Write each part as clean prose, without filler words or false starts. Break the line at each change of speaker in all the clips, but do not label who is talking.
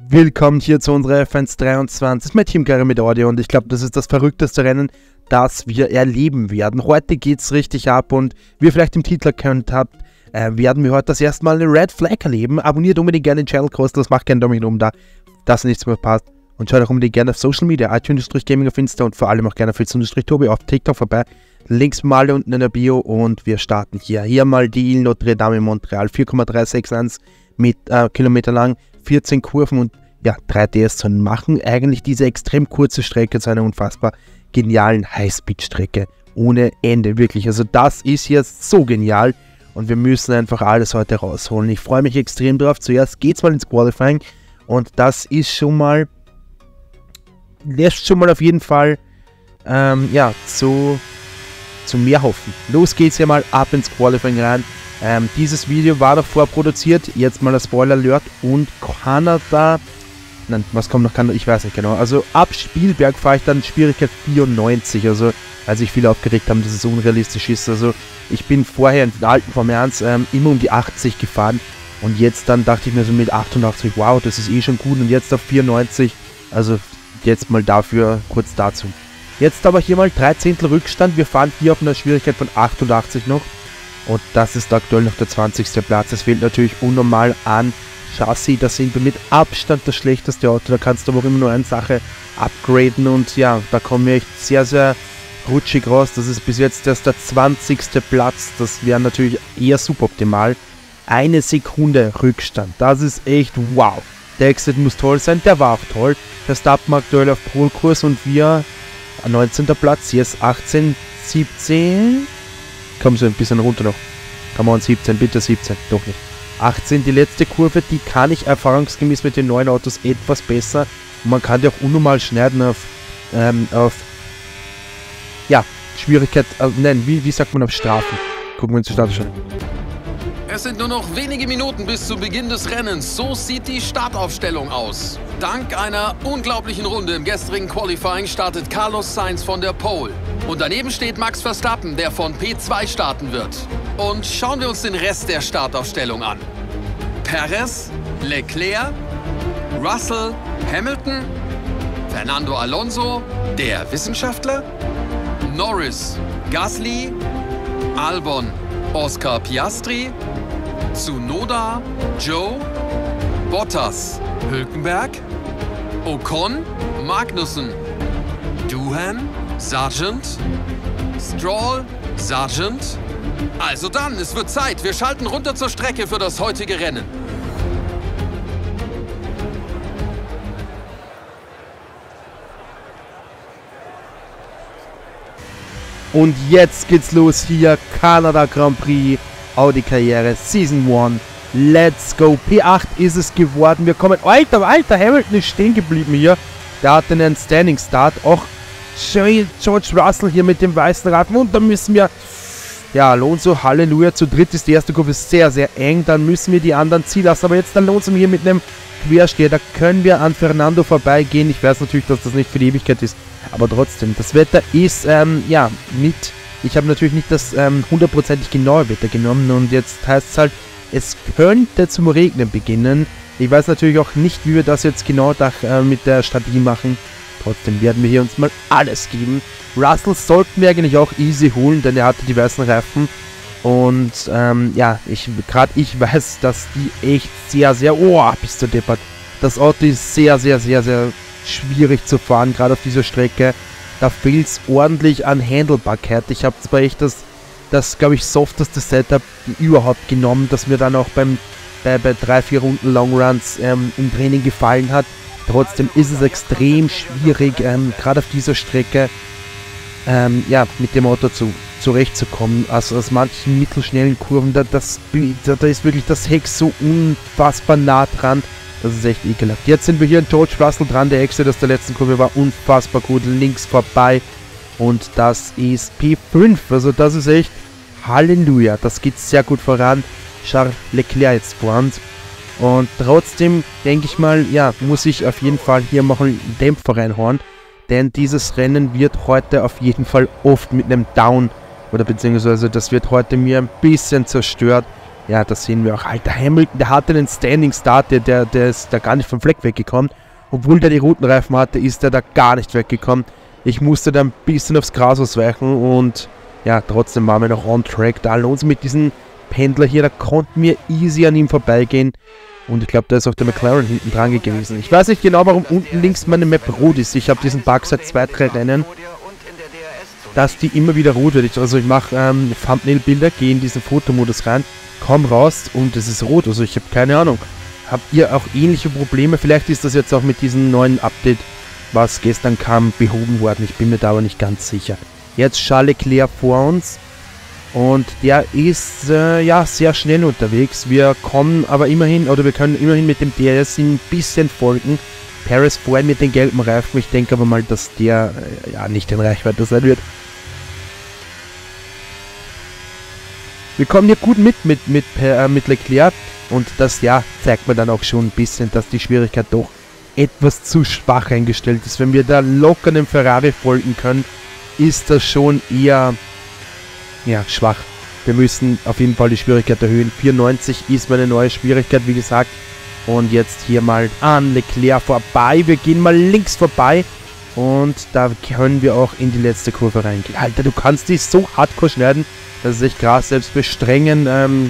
Willkommen hier zu unserer F1 23 mit Team Garry mit Audio und ich glaube, das ist das verrückteste Rennen, das wir erleben werden. Heute geht es richtig ab und wie ihr vielleicht im Titel erkannt habt, werden wir heute das erste Mal eine Red Flag erleben. Abonniert unbedingt gerne den Channel, kostenlos, macht gerne Daumen oben da, dass nichts mehr passt. Und schaut auch unbedingt gerne auf Social Media, iTunes-Gaming auf Insta und vor allem auch gerne auf Fritz-Tobi auf TikTok vorbei. Links mal unten in der Bio und wir starten hier. Hier mal die Ile Notre Dame in Montreal, 4,361 Kilometer lang, 14 Kurven und ja, 3 DS-Zonen machen eigentlich diese extrem kurze Strecke zu einer unfassbar genialen Highspeed-Strecke. Ohne Ende, wirklich. Also das ist jetzt so genial und wir müssen einfach alles heute rausholen. Ich freue mich extrem drauf. Zuerst geht's mal ins Qualifying und das ist schon mal, lässt schon mal auf jeden Fall, ja, zu mehr hoffen. Los geht's ja mal ab ins Qualifying rein. Dieses Video war davor produziert, jetzt mal das Spoiler Alert und Kanada, nein, was kommt noch Kanada, ich weiß nicht genau, also ab Spielberg fahre ich dann Schwierigkeit 94, also weil sich viele aufgeregt haben, dass es unrealistisch ist, also ich bin vorher in den alten Formel 1 immer um die 80 gefahren und jetzt dann dachte ich mir so mit 88, wow, das ist eh schon gut und jetzt auf 94, also jetzt mal dafür kurz dazu. Jetzt aber hier mal 3 Zehntel Rückstand, wir fahren hier auf einer Schwierigkeit von 88 noch. Und das ist aktuell noch der 20. Platz. Es fehlt natürlich unnormal an Chassis. Das sind wir mit Abstand das schlechteste Auto. Da kannst du aber auch immer nur eine Sache upgraden. Und ja, da kommen wir echt sehr, sehr rutschig raus. Das ist bis jetzt erst der 20. Platz. Das wäre natürlich eher suboptimal. 1 Sekunde Rückstand. Das ist echt wow. Der Exit muss toll sein. Der war auch toll. Der Verstappen aktuell auf Polkurs und wir 19. Platz. Hier ist 18, 17... Komm so ein bisschen runter noch. Come on, 17, bitte 17. Doch nicht. 18, die letzte Kurve, die kann ich erfahrungsgemäß mit den neuen Autos etwas besser. Und man kann die auch unnormal schneiden auf ja, Schwierigkeit, nein, wie sagt man auf Strafen? Gucken wir uns die Start schon.
Es sind nur noch wenige Minuten bis zu Beginn des Rennens. So sieht die Startaufstellung aus. Dank einer unglaublichen Runde im gestrigen Qualifying startet Carlos Sainz von der Pole. Und daneben steht Max Verstappen, der von P2 starten wird. Und schauen wir uns den Rest der Startaufstellung an. Perez, Leclerc, Russell, Hamilton, Fernando Alonso, der Wissenschaftler, Norris, Gasly, Albon, Oscar Piastri, Tsunoda, Joe, Bottas, Hülkenberg, Ocon, Magnussen, Doohan, Sargent, Stroll, Sargent. Also dann, es wird Zeit. Wir schalten runter zur Strecke für das heutige Rennen.
Und jetzt geht's los hier, Kanada Grand Prix, Audi Karriere, Season 1, let's go, P8 ist es geworden, wir kommen, alter, Hamilton ist stehen geblieben hier, der hat einen Standing Start, auch George Russell hier mit dem weißen Reifen und dann müssen wir, ja, Alonso, Halleluja, zu dritt ist die erste Kurve sehr, sehr eng, dann müssen wir die anderen ziehen lassen, aber jetzt Alonso hier mit einem Quersteher, da können wir an Fernando vorbeigehen, ich weiß natürlich, dass das nicht für die Ewigkeit ist, aber trotzdem, das Wetter ist, ja, ich habe natürlich nicht das hundertprozentig genaue Wetter genommen und jetzt heißt es halt, es könnte zum Regnen beginnen. Ich weiß natürlich auch nicht, wie wir das jetzt genau mit der Strategie machen. Trotzdem werden wir hier uns mal alles geben. Russell sollten wir eigentlich auch easy holen, denn er hatte die weißen Reifen. Und ja, ich weiß, dass die echt sehr, sehr, bist du deppert. Das Auto ist sehr, sehr, sehr, sehr schwierig zu fahren, gerade auf dieser Strecke. Da fehlt es ordentlich an Handelbarkeit. Ich habe zwar echt das glaube ich, softeste Setup überhaupt genommen, das mir dann auch bei 3-4 Runden Longruns im Training gefallen hat. Trotzdem ist es extrem schwierig, gerade auf dieser Strecke, ja, mit dem Auto zurechtzukommen. Also aus manchen mittelschnellen Kurven, da ist wirklich das Heck so unfassbar nah dran. Das ist echt ekelhaft. Jetzt sind wir hier in George Russell dran. Der Exit aus der letzten Kurve war unfassbar gut. Links vorbei. Und das ist P5. Also das ist echt Halleluja. Das geht sehr gut voran. Charles Leclerc jetzt vor uns. Und trotzdem denke ich mal, ja, muss ich auf jeden Fall hier mal einen Dämpfer reinhauen. Denn dieses Rennen wird heute auf jeden Fall oft mit einem Down oder beziehungsweise das wird heute mir ein bisschen zerstört. Ja, das sehen wir auch. Alter, Hamilton, der hatte einen Standing Start, der ist da gar nicht vom Fleck weggekommen. Obwohl der die Routenreifen hatte, ist der da gar nicht weggekommen. Ich musste da ein bisschen aufs Gras ausweichen und ja, trotzdem waren wir noch on track. Da Alonso mit diesem Pendler hier, da konnten wir easy an ihm vorbeigehen. Und ich glaube, da ist auch der McLaren hinten dran gewesen. Ich weiß nicht genau, warum unten links meine Map rot ist. Ich habe diesen Bug seit 2-3 Rennen, dass die immer wieder rot wird. Also ich mache Thumbnail-Bilder, gehe in diesen Fotomodus rein, komm raus und es ist rot. Also ich habe keine Ahnung. Habt ihr auch ähnliche Probleme? Vielleicht ist das jetzt auch mit diesem neuen Update, was gestern kam, behoben worden. Ich bin mir da aber nicht ganz sicher. Jetzt Charles Leclerc vor uns. Und der ist ja sehr schnell unterwegs. Wir kommen aber immerhin, oder wir können immerhin mit dem DRS ein bisschen folgen. Perez vor mit den gelben Reifen. Ich denke aber mal, dass der ja nicht in Reichweite sein wird. Wir kommen hier gut mit Leclerc. Und das ja zeigt mir dann auch schon ein bisschen, dass die Schwierigkeit doch etwas zu schwach eingestellt ist. Wenn wir da locker dem Ferrari folgen können, ist das schon eher ja, schwach. Wir müssen auf jeden Fall die Schwierigkeit erhöhen. 94 ist meine neue Schwierigkeit, wie gesagt. Und jetzt hier mal an Leclerc vorbei. Wir gehen mal links vorbei. Und da können wir auch in die letzte Kurve reingehen. Alter, du kannst die so hardcore schneiden. Das ist echt krass. Selbst bei strengen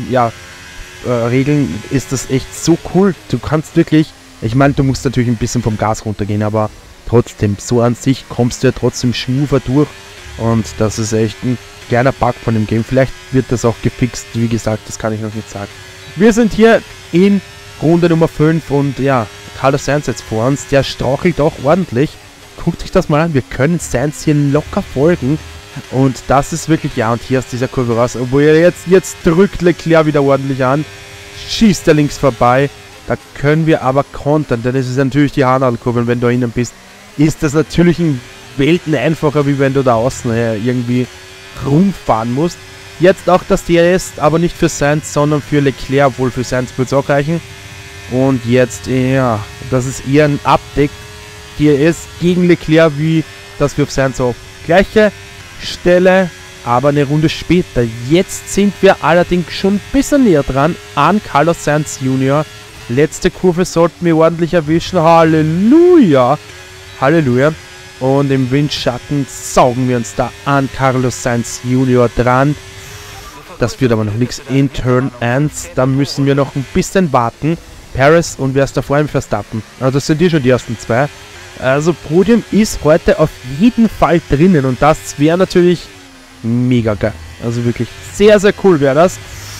Regeln ist das echt so cool. Du kannst wirklich... Ich meine, du musst natürlich ein bisschen vom Gas runtergehen, aber trotzdem, so an sich kommst du ja trotzdem smoother durch. Und das ist echt ein kleiner Bug von dem Game. Vielleicht wird das auch gefixt, wie gesagt, das kann ich noch nicht sagen. Wir sind hier in Runde Nummer 5 und ja, Carlos Sainz jetzt vor uns, der strauchelt auch ordentlich. Guckt sich das mal an, wir können Sainz hier locker folgen und das ist wirklich, ja, und hier aus dieser Kurve raus, obwohl er jetzt drückt Leclerc wieder ordentlich an, schießt er links vorbei, da können wir aber kontern, denn es ist natürlich die Haarnadelkurve und wenn du innen bist, ist das natürlich ein Welten einfacher, wie wenn du da außen irgendwie rumfahren musst. Jetzt auch das DRS, aber nicht für Sainz, sondern für Leclerc, obwohl für Sainz wird es auch reichen. Und jetzt, ja, das ist eher ein Update DRS gegen Leclerc, wie das wir auf Sainz auf gleiche Stelle, aber eine Runde später. Jetzt sind wir allerdings schon ein bisschen näher dran an Carlos Sainz Jr. Letzte Kurve sollten wir ordentlich erwischen. Halleluja! Halleluja! Und im Windschatten saugen wir uns da an Carlos Sainz Jr. dran. Das führt aber noch nichts in Turn 1. Da müssen wir noch ein bisschen warten. Perez und wer ist da vor ihm? Verstappen. Also das sind schon die ersten zwei. Also Podium ist heute auf jeden Fall drinnen. Und das wäre natürlich mega geil. Also wirklich sehr, sehr cool wäre das.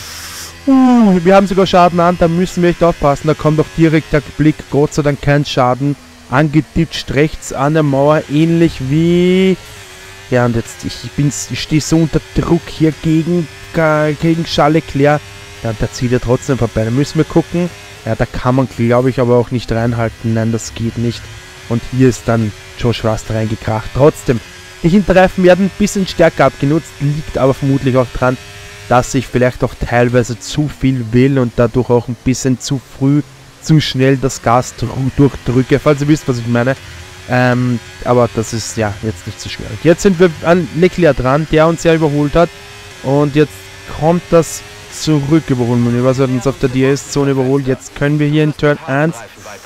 Wir haben sogar Schaden an. Da müssen wir echt aufpassen. Da kommt auch direkt der Blick. Gott sei Dank kein Schaden. Angeditscht rechts an der Mauer, ähnlich wie... Ja, und jetzt, ich stehe so unter Druck hier gegen Charles Leclerc. Ja, und da zieht er trotzdem vorbei. Da müssen wir gucken. Ja, da kann man, glaube ich, aber auch nicht reinhalten. Nein, das geht nicht. Und hier ist dann Josh Russell reingekracht. Trotzdem, die Hinterreifen werden ein bisschen stärker abgenutzt. Liegt aber vermutlich auch dran, dass ich vielleicht auch teilweise zu viel will und dadurch auch ein bisschen zu früh zu schnell das Gas durchdrücke, falls ihr wisst, was ich meine. Aber das ist ja jetzt nicht so schwierig. Jetzt sind wir an Leclerc dran, der uns ja überholt hat. Und jetzt kommt das Zurücküberholmanöver. Also hat uns auf der DRS-Zone überholt. Jetzt können wir hier in Turn 1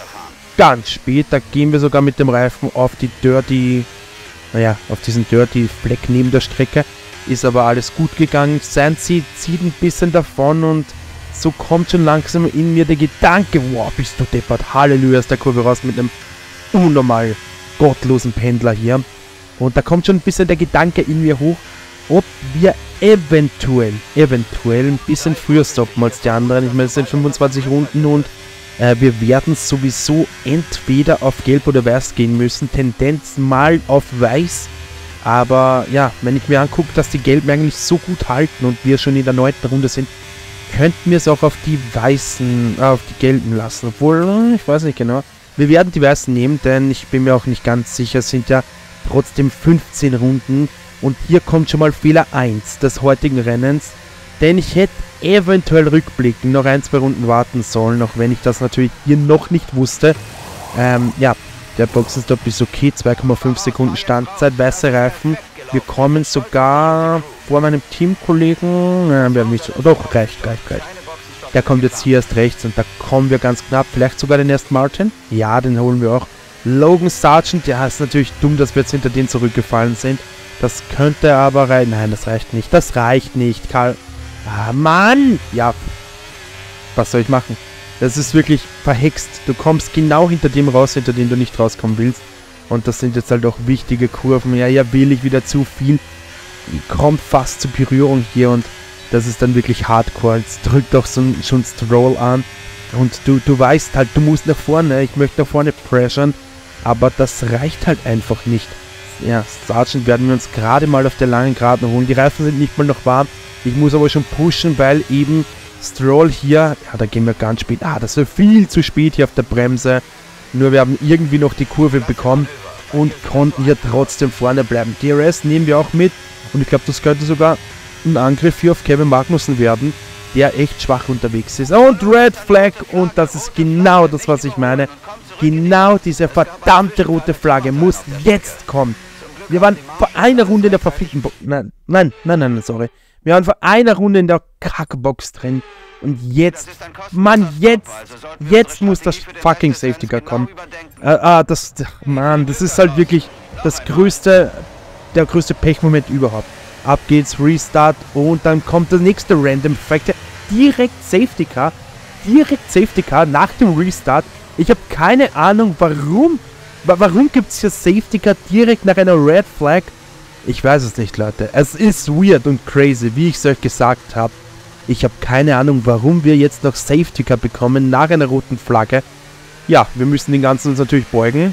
ganz spät, da gehen wir sogar mit dem Reifen auf die Dirty, auf diesen Dirty Fleck neben der Strecke. Ist aber alles gut gegangen. Sainz zieht ein bisschen davon und so kommt schon langsam in mir der Gedanke, wow, bist du deppert, Halleluja, aus der Kurve raus mit einem unnormal gottlosen Pendler hier. Und da kommt schon ein bisschen der Gedanke in mir hoch, ob wir eventuell ein bisschen früher stoppen als die anderen. Ich meine, es sind 25 Runden und wir werden sowieso entweder auf Gelb oder Weiß gehen müssen. Tendenz mal auf Weiß. Aber ja, wenn ich mir angucke, dass die Gelben eigentlich so gut halten und wir schon in der 9. Runde sind, könnten wir es auch auf die Weißen, auf die Gelben lassen. Obwohl, ich weiß nicht genau. Wir werden die Weißen nehmen, denn ich bin mir auch nicht ganz sicher, es sind ja trotzdem 15 Runden. Und hier kommt schon mal Fehler 1 des heutigen Rennens. Denn ich hätte eventuell rückblickend noch 1-2 Runden warten sollen, auch wenn ich das natürlich hier noch nicht wusste. Ja, der Boxenstopp ist okay, 2,5 Sekunden Standzeit, weiße Reifen. Wir kommen sogar vor meinem Teamkollegen, doch, reicht. Der kommt jetzt hier erst rechts und da kommen wir ganz knapp. Vielleicht sogar den Aston Martin. Ja, den holen wir auch. Logan Sargent, ja, ist natürlich dumm, dass wir jetzt hinter denen zurückgefallen sind. Das könnte aber rein. Nein, das reicht nicht. Das reicht nicht, Karl. Ah, Mann! Ja. Was soll ich machen? Das ist wirklich verhext. Du kommst genau hinter dem raus, hinter dem du nicht rauskommen willst. Und das sind jetzt halt auch wichtige Kurven. Ja, hier will ich wieder zu viel. Kommt fast zur Berührung hier und das ist dann wirklich hardcore. Jetzt drückt doch schon Stroll an. Und du weißt halt, du musst nach vorne. Ich möchte nach vorne pressern. Aber das reicht halt einfach nicht. Ja, Sargent werden wir uns gerade mal auf der langen Geraden holen. Die Reifen sind nicht mal noch warm. Ich muss aber schon pushen, weil eben Stroll hier... Ja, da gehen wir ganz spät. Ah, das war viel zu spät hier auf der Bremse. Nur wir haben irgendwie noch die Kurve bekommen und konnten hier trotzdem vorne bleiben. DRS nehmen wir auch mit. Und ich glaube, das könnte sogar ein Angriff hier auf Kevin Magnussen werden, der echt schwach unterwegs ist. Und Red Flag. Und das ist genau das, was ich meine. Genau diese verdammte rote Flagge muss jetzt kommen. Wir waren vor einer Runde in der verfickten Box. Nein, sorry. Wir waren vor einer Runde in der Kackbox drin. Und jetzt, Mann, jetzt muss das fucking Safety Car kommen. Das ist halt wirklich der größte Pechmoment überhaupt. Ab geht's, Restart und dann kommt der nächste Random Effekt. Direkt Safety Car nach dem Restart. Ich habe keine Ahnung, warum gibt es hier Safety Car direkt nach einer Red Flag? Ich weiß es nicht, Leute. Es ist weird und crazy, wie ich es euch gesagt habe. Ich habe keine Ahnung, warum wir jetzt noch Safety Car bekommen nach einer roten Flagge. Ja, wir müssen den Ganzen uns natürlich beugen.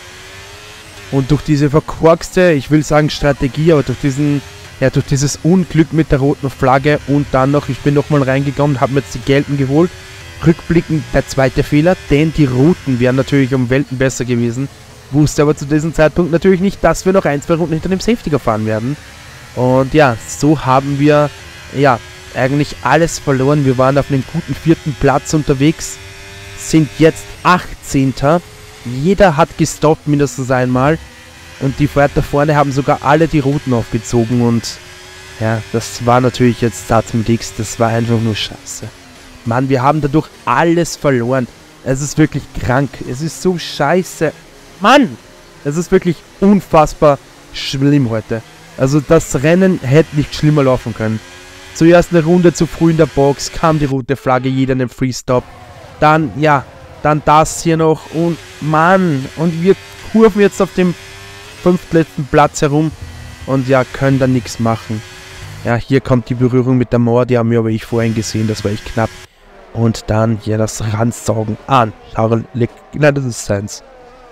Und durch diese verkorkste, ich will sagen Strategie, aber durch dieses Unglück mit der roten Flagge und dann noch, ich bin nochmal reingekommen, habe mir jetzt die gelben geholt. Rückblickend der zweite Fehler, denn die roten wären natürlich um Welten besser gewesen. Wusste aber zu diesem Zeitpunkt natürlich nicht, dass wir noch 1-2 Runden hinter dem Safety Car fahren werden. Und ja, so haben wir, ja, eigentlich alles verloren. Wir waren auf einem guten 4. Platz unterwegs, sind jetzt 18. Jeder hat gestoppt mindestens einmal. Und die weiter vorne haben sogar alle die Roten aufgezogen. Und ja, das war natürlich jetzt Start mit X. Das war einfach nur scheiße. Mann, wir haben dadurch alles verloren. Es ist wirklich krank. Es ist so scheiße. Mann, es ist wirklich unfassbar schlimm heute. Also das Rennen hätte nicht schlimmer laufen können. Zuerst eine Runde zu früh in der Box, kam die rote Flagge, jeder in den Freestop. Dann, ja, dann das hier noch und Mann, und wir kurven jetzt auf dem 5. letzten Platz herum und ja, können da nichts machen. Ja, hier kommt die Berührung mit der Mauer, die haben wir aber vorhin gesehen, das war echt knapp. Und dann hier das Randsaugen an. Nein, das ist Sainz.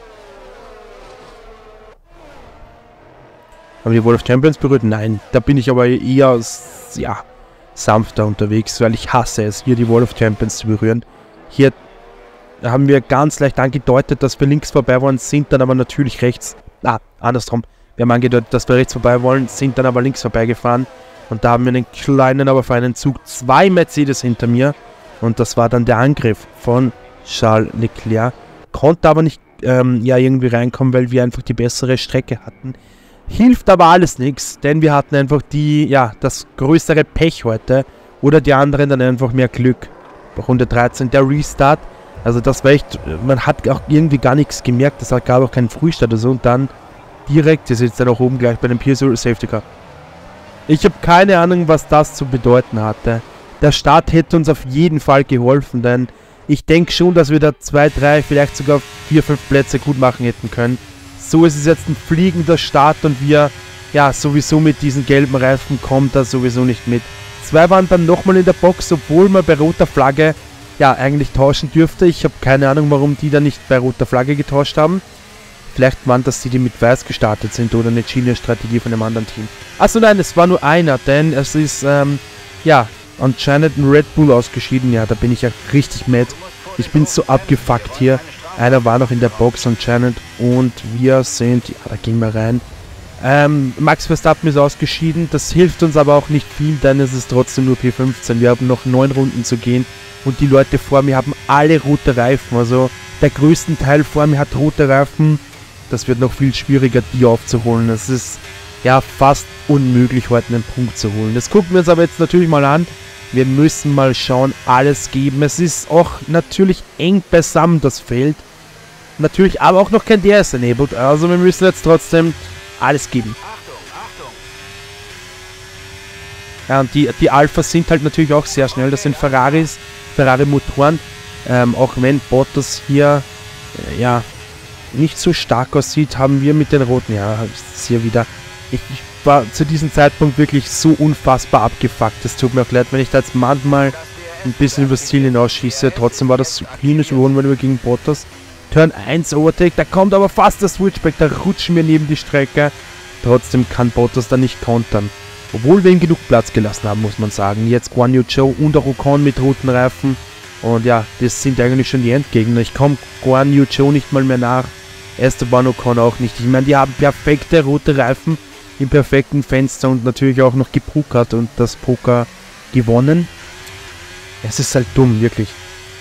Haben die World of Champions berührt? Nein, da bin ich aber eher, ja, sanfter unterwegs, weil ich hasse es, hier die World of Champions zu berühren. Hier haben wir ganz leicht angedeutet, dass wir links vorbei wollen, sind dann aber natürlich rechts. Andersrum. Wir haben angedeutet, dass wir rechts vorbei wollen, sind dann aber links vorbeigefahren. Und da haben wir einen kleinen, aber feinen Zug. 2 Mercedes hinter mir. Und das war dann der Angriff von Charles Leclerc. Konnte aber nicht irgendwie reinkommen, weil wir einfach die bessere Strecke hatten. Hilft aber alles nichts, denn wir hatten einfach das größere Pech heute. Oder die anderen dann einfach mehr Glück. Runde 13, der Restart. Also das war echt, man hat auch irgendwie gar nichts gemerkt. Es gab auch keinen Frühstart oder so. Und dann direkt, ihr seht es dann auch oben gleich bei dem PSO Safety Car. Ich habe keine Ahnung, was das zu bedeuten hatte. Der Start hätte uns auf jeden Fall geholfen, denn ich denke schon, dass wir da 2, 3, vielleicht sogar 4, 5 Plätze gut machen hätten können. So ist es jetzt ein fliegender Start und wir, ja, sowieso mit diesen gelben Reifen kommt da sowieso nicht mit. 2 waren dann nochmal in der Box, obwohl man bei roter Flagge, ja, eigentlich tauschen dürfte. Ich habe keine Ahnung, warum die da nicht bei roter Flagge getauscht haben. Vielleicht waren das die mit weiß gestartet sind oder eine China-Strategie von einem anderen Team. Achso, nein, es war nur einer, denn es ist, anscheinend ein Red Bull ausgeschieden. Ja, da bin ich ja richtig mad. Ich bin so abgefuckt hier. Einer war noch in der Box anscheinend und wir sind, ja, da gehen wir rein. Max Verstappen ist ausgeschieden. Das hilft uns aber auch nicht viel, denn es ist trotzdem nur P15. Wir haben noch 9 Runden zu gehen und die Leute vor mir haben alle rote Reifen. Also der größte Teil vor mir hat rote Reifen. Das wird noch viel schwieriger, die aufzuholen. Es ist ja fast unmöglich, heute einen Punkt zu holen. Das gucken wir uns aber jetzt natürlich mal an. Wir müssen mal schauen, alles geben. Es ist auch natürlich eng beisammen, das Feld. Natürlich aber auch noch kein DRS enabled. Also wir müssen jetzt trotzdem alles geben. Ja, und die Alphas sind halt natürlich auch sehr schnell. Das sind Ferrari-Motoren. Auch wenn Bottas hier ja nicht so stark aussieht, haben wir mit den Roten, ja, ist hier wieder. Ich war zu diesem Zeitpunkt wirklich so unfassbar abgefuckt. Es tut mir auch leid, wenn ich da jetzt manchmal ein bisschen übers Ziel hinausschieße. Trotzdem war das cleanes Überholen gegen Bottas. Turn 1 Overtake, da kommt aber fast der Switchback, da rutschen wir neben die Strecke. Trotzdem kann Bottas da nicht kontern. Obwohl wir ihm genug Platz gelassen haben, muss man sagen. Jetzt Guan Yu Zhou und auch Ocon mit roten Reifen. Und ja, das sind eigentlich schon die Endgegner. Ich komme Guan Yu Zhou nicht mal mehr nach. Esteban Ocon auch nicht. Ich meine, die haben perfekte rote Reifen im perfekten Fenster und natürlich auch noch gepokert und das Poker gewonnen. Es ist halt dumm, wirklich.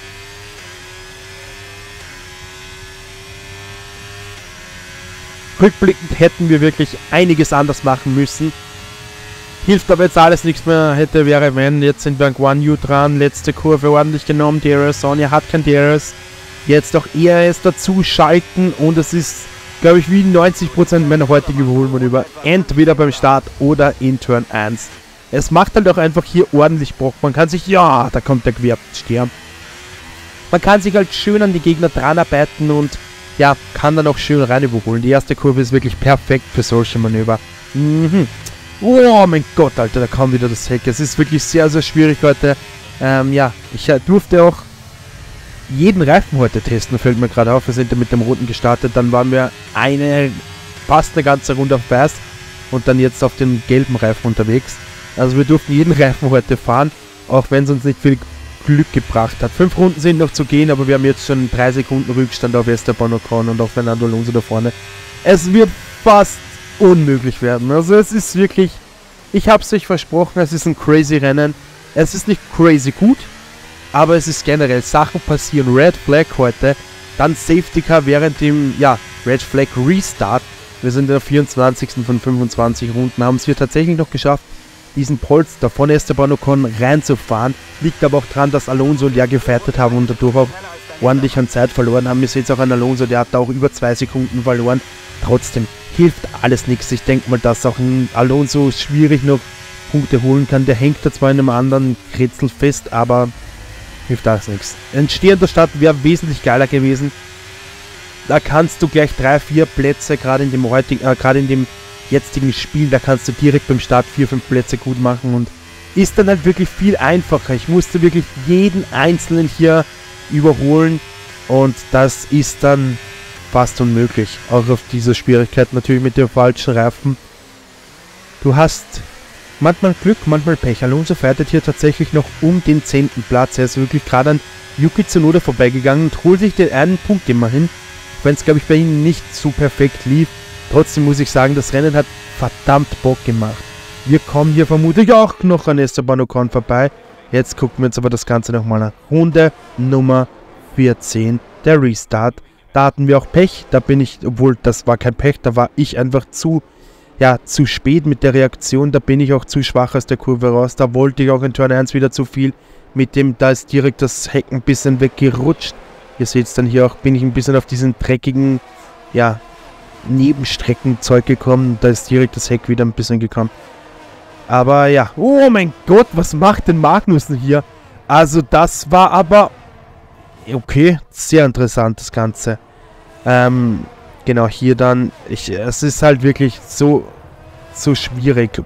Rückblickend hätten wir wirklich einiges anders machen müssen. Hilft aber jetzt alles nichts mehr, hätte, wäre, wenn. Jetzt sind wir an Guan Yu dran, letzte Kurve ordentlich genommen, DRS on, er hat kein DRS. Jetzt auch ERS dazu schalten und es ist, glaube ich, wie 90% meiner heutigen Überholmanöver entweder beim Start oder in Turn 1. Es macht halt auch einfach hier ordentlich Bock. Man kann sich, ja, da kommt der Gewerbstern. Man kann sich halt schön an die Gegner dran arbeiten und ja, kann dann auch schön rein überholen. Die erste Kurve ist wirklich perfekt für solche Manöver. Oh mein Gott, Alter, da kam wieder das Heck. Es ist wirklich sehr, sehr schwierig heute. Ja, ich durfte auch jeden Reifen heute testen, fällt mir gerade auf. Wir sind ja mit dem roten gestartet, dann waren wir fast eine ganze Runde auf weiß und dann jetzt auf den gelben Reifen unterwegs. Also wir durften jeden Reifen heute fahren, auch wenn es uns nicht viel Glück gebracht hat. 5 Runden sind noch zu gehen, aber wir haben jetzt schon 3 Sekunden Rückstand auf Esteban Ocon und auf Fernando Alonso da vorne. Es wird fast unmöglich werden. Also es ist wirklich, ich habe es euch versprochen, es ist ein crazy Rennen. Es ist nicht crazy gut, aber es ist generell, Sachen passieren. Red Flag heute, dann Safety Car während dem, ja, Red Flag Restart. Wir sind in der 24. von 25 Runden, haben es hier tatsächlich noch geschafft, diesen Polster von Esteban Ocon reinzufahren. Liegt aber auch daran, dass Alonso und ja gefightet haben und dadurch auch ordentlich an Zeit verloren haben. Wir sehen jetzt auch an Alonso, der hat da auch über 2 Sekunden verloren. Trotzdem hilft alles nichts. Ich denke mal, dass auch ein Alonso schwierig noch Punkte holen kann. Der hängt da zwar in einem anderen Kretzel fest, aber hilft alles nichts. Ein stehender Start wäre wesentlich geiler gewesen. Da kannst du gleich 3, 4 Plätze, gerade in dem jetzigen Spiel, da kannst du direkt beim Start 4, 5 Plätze gut machen und ist dann halt wirklich viel einfacher. Ich musste wirklich jeden Einzelnen hier überholen und das ist dann fast unmöglich. Auch auf dieser Schwierigkeit natürlich mit dem falschen Reifen. Du hast manchmal Glück, manchmal Pech. Alonso fightet hier tatsächlich noch um den 10. Platz. Er ist wirklich gerade an Yuki Tsunoda vorbeigegangen und holt sich den einen Punkt immerhin. Wenn es, glaube ich, bei ihm nicht so perfekt lief. Trotzdem muss ich sagen, das Rennen hat verdammt Bock gemacht. Wir kommen hier vermutlich auch noch an Esteban Ocon vorbei. Jetzt gucken wir uns aber das Ganze nochmal an. Runde Nummer 14, der Restart. Da hatten wir auch Pech, da bin ich, obwohl das war kein Pech, da war ich einfach zu spät mit der Reaktion, da bin ich auch zu schwach aus der Kurve raus, da wollte ich auch in Turn 1 wieder zu viel, da ist direkt das Heck ein bisschen weggerutscht. Ihr seht es dann hier auch, bin ich ein bisschen auf diesen dreckigen, ja, Nebenstreckenzeug gekommen, da ist direkt das Heck wieder ein bisschen gekommen. Aber ja, oh mein Gott, was macht denn Magnussen hier? Also das war aber, okay, sehr interessant das Ganze. Genau, hier dann, es ist halt wirklich so schwierig.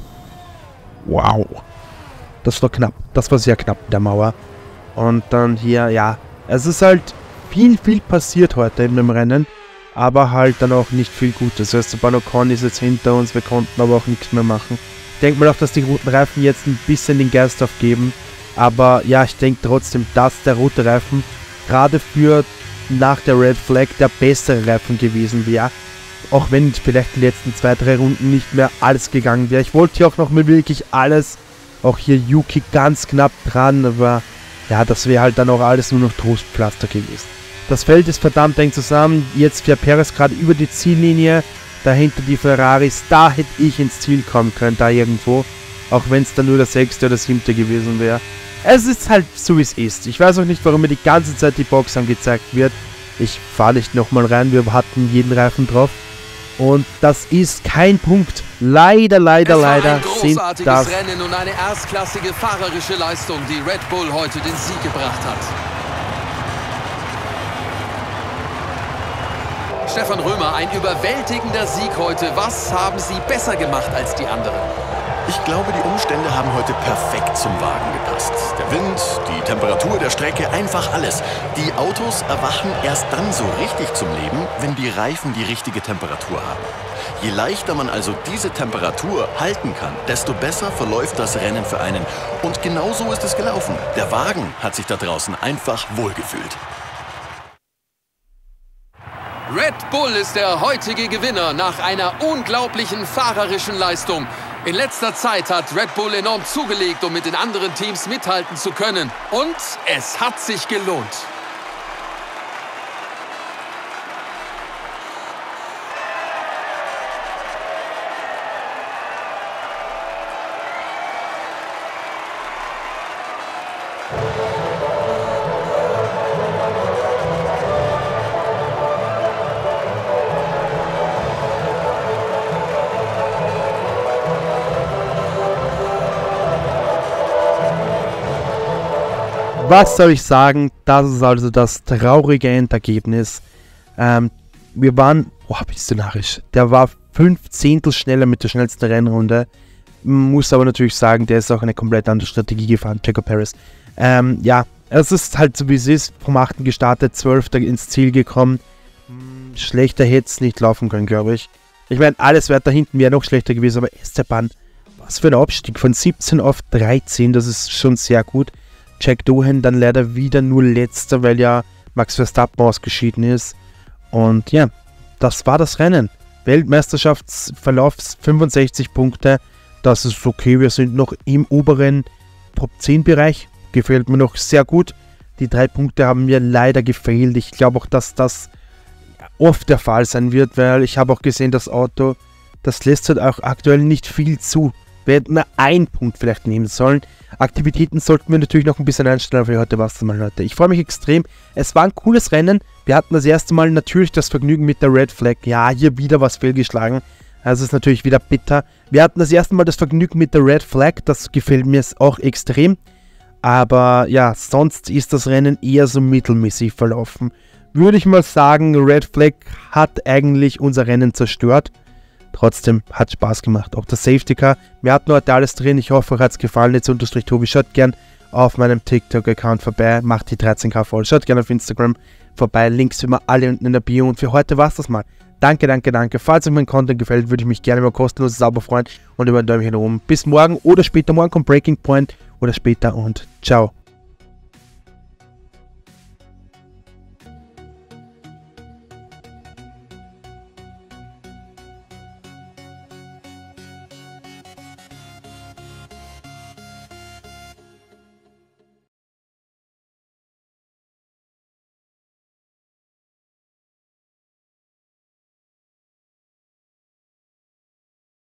Wow. Das war knapp, das war sehr knapp, der Mauer. Und dann hier, ja, es ist halt viel passiert heute in dem Rennen, aber halt dann auch nicht viel Gutes. Esteban Ocon ist jetzt hinter uns, wir konnten aber auch nichts mehr machen. Ich denke mal auch, dass die roten Reifen jetzt ein bisschen den Geist aufgeben, aber ja, ich denke trotzdem, dass der rote Reifen gerade für nach der Red Flag der bessere Reifen gewesen wäre. Auch wenn vielleicht die letzten 2, 3 Runden nicht mehr alles gegangen wäre. Ich wollte hier auch noch mal wirklich alles, auch hier Yuki ganz knapp dran, aber ja, das wäre halt dann auch alles nur noch Trostpflaster gewesen. Das Feld ist verdammt eng zusammen. Jetzt fährt Perez gerade über die Ziellinie. Dahinter die Ferraris. Da hätte ich ins Ziel kommen können, da irgendwo. auch wenn es dann nur der 6. oder 7. gewesen wäre. Es ist halt so, wie es ist. Ich weiß auch nicht, warum mir die ganze Zeit die Box angezeigt wird. Ich fahre nicht nochmal rein, wir hatten jeden Reifen drauf. Und das ist kein Punkt. Leider sind das...
Ein großartiges Rennen und eine erstklassige fahrerische Leistung, die Red Bull heute den Sieg gebracht hat. Stefan Römer, ein überwältigender Sieg heute. Was haben Sie besser gemacht als die anderen?
Ich glaube, die Umstände haben heute perfekt zum Wagen gepasst. Der Wind, die Temperatur der Strecke, einfach alles. Die Autos erwachen erst dann so richtig zum Leben, wenn die Reifen die richtige Temperatur haben. Je leichter man also diese Temperatur halten kann, desto besser verläuft das Rennen für einen. Und genau so ist es gelaufen. Der Wagen hat sich da draußen einfach wohlgefühlt.
Red Bull ist der heutige Gewinner nach einer unglaublichen fahrerischen Leistung. In letzter Zeit hat Red Bull enorm zugelegt, um mit den anderen Teams mithalten zu können. Und es hat sich gelohnt.
Was soll ich sagen? Das ist also das traurige Endergebnis. Wir waren, bist du narrisch. Der war 5 Zehntel schneller mit der schnellsten Rennrunde. Muss aber natürlich sagen, der ist auch eine komplett andere Strategie gefahren, Checo Perez. Ja, es ist halt so wie es ist. Vom 8. gestartet, 12. ins Ziel gekommen. Schlechter hätte es nicht laufen können, glaube ich. Ich meine, alles weiter hinten wäre noch schlechter gewesen, aber Esteban, was für ein Abstieg von 17 auf 13, das ist schon sehr gut. Jack Doohan dann leider wieder nur letzter, weil ja Max Verstappen ausgeschieden ist. Und ja, das war das Rennen. Weltmeisterschaftsverlauf 65 Punkte. Das ist okay, wir sind noch im oberen Top 10 Bereich. Gefällt mir noch sehr gut. Die 3 Punkte haben mir leider gefehlt. Ich glaube auch, dass das oft der Fall sein wird, weil ich habe auch gesehen, das Auto, das lässt halt auch aktuell nicht viel zu. Wir hätten nur einen Punkt vielleicht nehmen sollen. Aktivitäten sollten wir natürlich noch ein bisschen einstellen, aber für heute war es das mal, Leute. Ich freue mich extrem. Es war ein cooles Rennen. Wir hatten das erste Mal natürlich das Vergnügen mit der Red Flag. Ja, hier wieder was fehlgeschlagen. Das ist natürlich wieder bitter. Wir hatten das erste Mal das Vergnügen mit der Red Flag. Das gefällt mir auch extrem. Aber ja, sonst ist das Rennen eher so mittelmäßig verlaufen. Würde ich mal sagen, Red Flag hat eigentlich unser Rennen zerstört. Trotzdem hat Spaß gemacht. Auch das Safety Car. Wir hatten heute alles drin. Ich hoffe, euch hat es gefallen. Jetzt _ Tobi. Schaut gern auf meinem TikTok-Account vorbei. Macht die 13k voll. Schaut gern auf Instagram vorbei. Links immer alle unten in der Bio. Und für heute war es das mal. Danke. Falls euch mein Content gefällt, würde ich mich gerne über kostenloses Abo freuen und über ein Däumchen nach oben. Bis morgen oder später. Morgen kommt Breaking Point oder später und ciao.